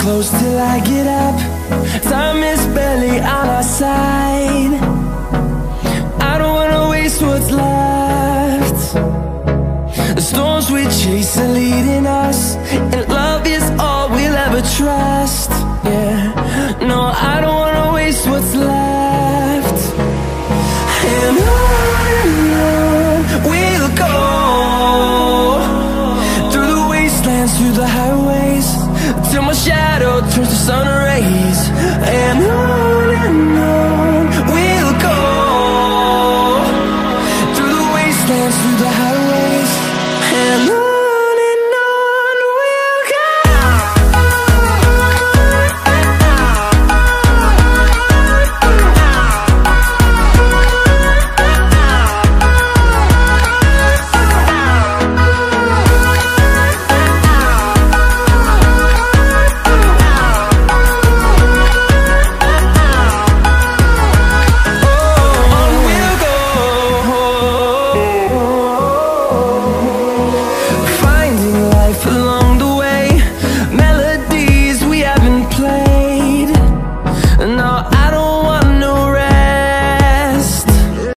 close till I get up. Time is barely on our side. I don't wanna waste what's left. The storms we chase are leading us, and love is all we'll ever trust. Yeah, no, I don't